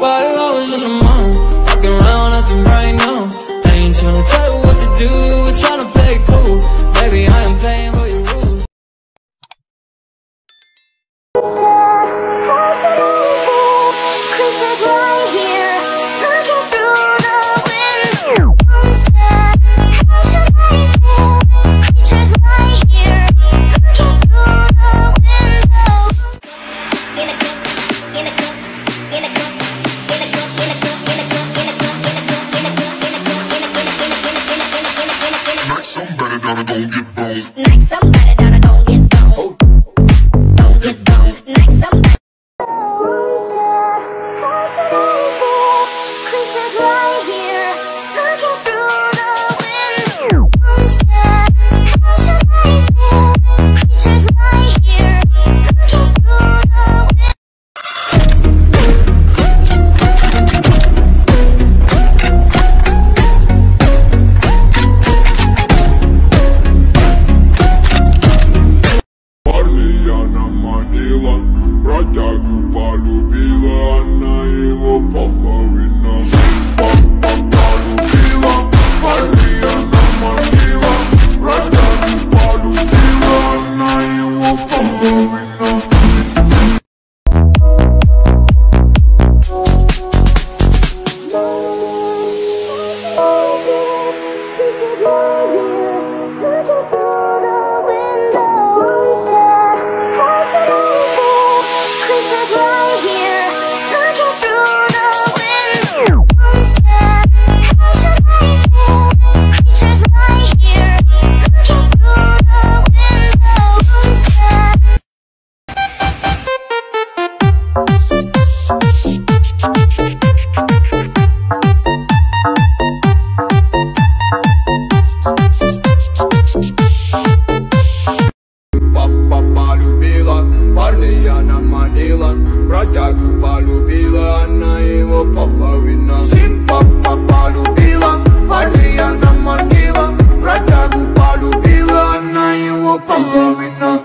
Why you always in your mind? Walking around acting right now. I ain't tryna tell you what to do, we're tryna play it cool. Baby, I am playing by your rules. Somebody gotta go get boned. Like somebody gotta go get boned. Go get boned. Like somebody. Creatures right here, looking through the window. Monster, how should I feel? Creatures right here, looking through the window. Бродягу полюбила, она его половина. Полюбила, парня наманила. Бродягу полюбила, она его половина. Бродягу полюбила, она его половина. Сын папа полюбила, парня наманила. Бродягу полюбила, она его половина.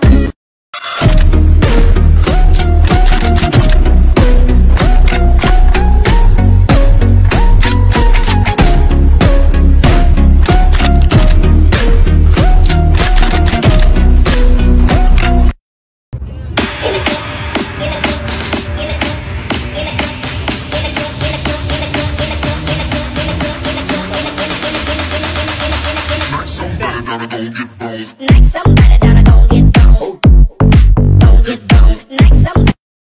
Like somebody gotta go get boned. Go get boned. Like somebody.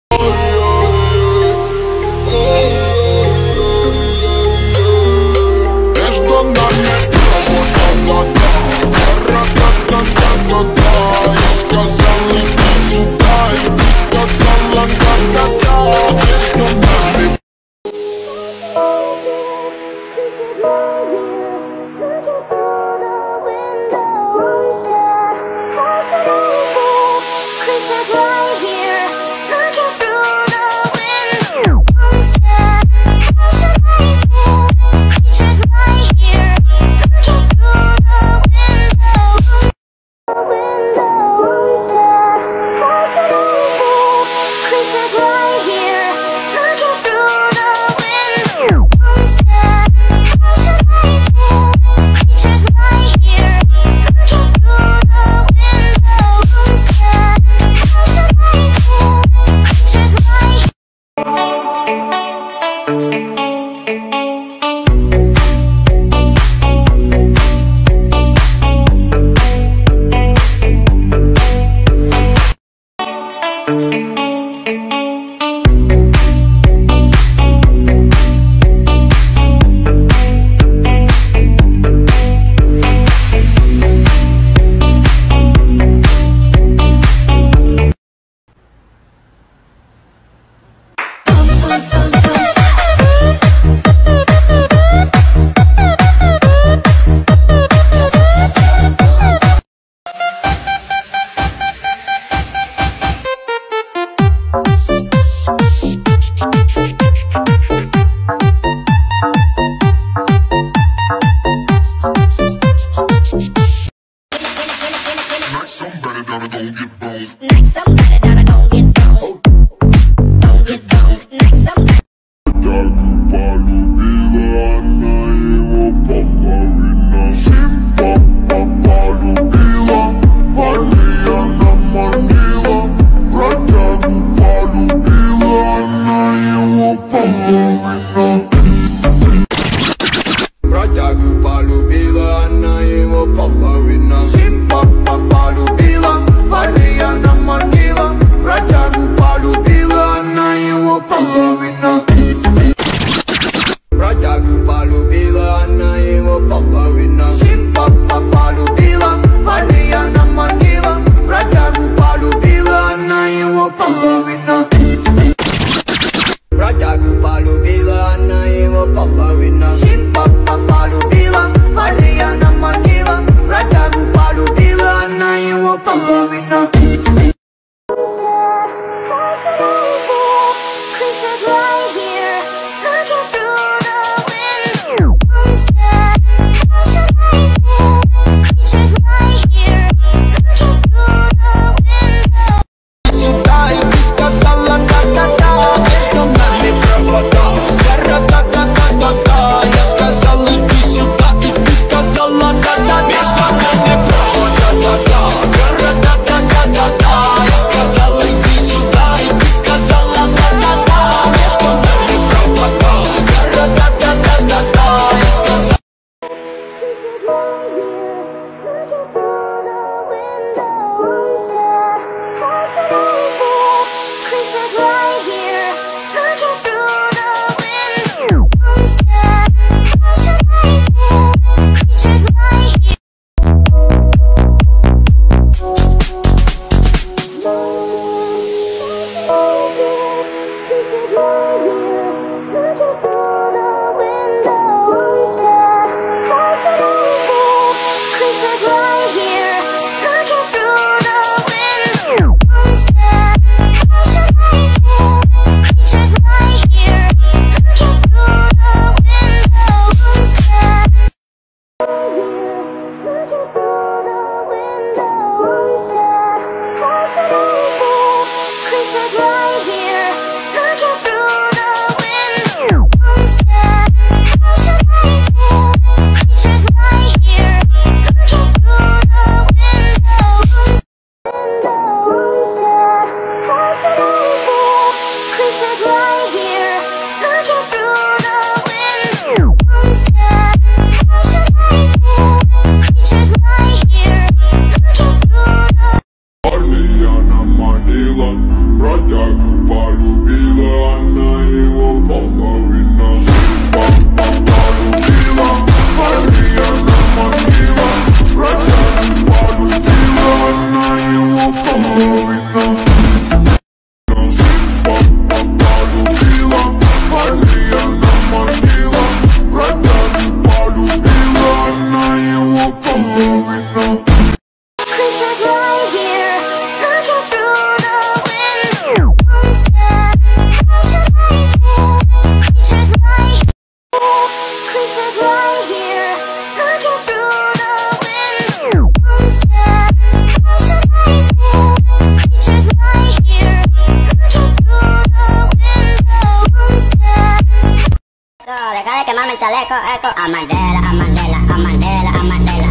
Между нами проводка, ра-та-та-та-та-та. Я сказал, иди сюда, и ты сказала, та-та-та. Между нами. половина. Бродягу полюбила, она его половина. Симпа полюбила, парня наманила. Бродягу полюбила, она его половина. Бродягу полюбила, она его половина. Симпа полюбила, парня наманила. Бродягу полюбила, она его половина. Deja de quemarme el chaleco, eco. Amandela, Amandela, Amandela, Amandela.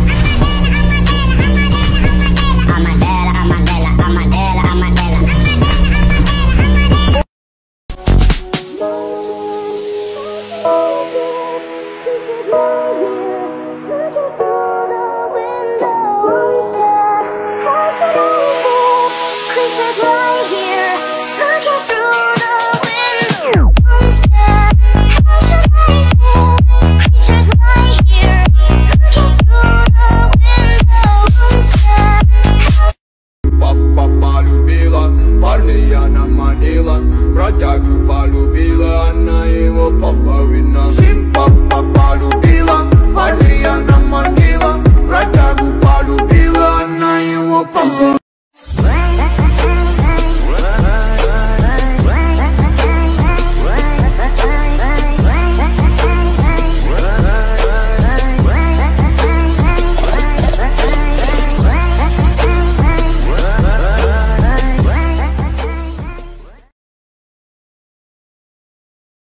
Amandela, Amandela, Amandela, Amandela.